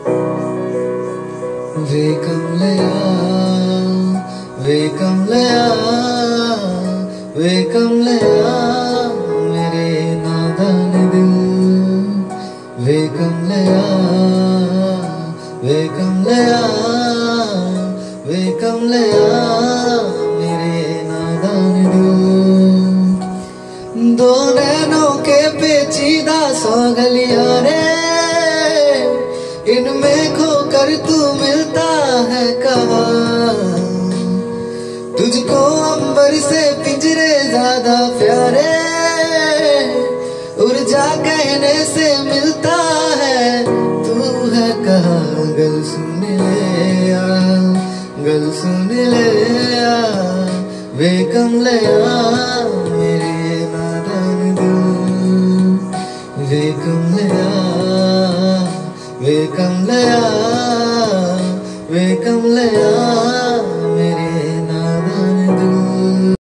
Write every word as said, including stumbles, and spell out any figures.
वे कमलिया वे कमलिया वे कमलिया मेरे नादान दिल। वे कमलिया वे कमलिया वे कमलिया मेरे नादान दिल। दो नैनों के पेचीदा सौ गलियां रे, इनमें खोकर तू मिलता है कहाँ। तुझको अंबर से पिंजरे ज्यादा प्यारे, उड़ जा कहने से मिलता है तू है कहाँ। गल सुन ले आ, गल सुन ले आ, वे कमलिया मेरे नादान दिल। वे कमलिया वे कमलिया वे कमलिया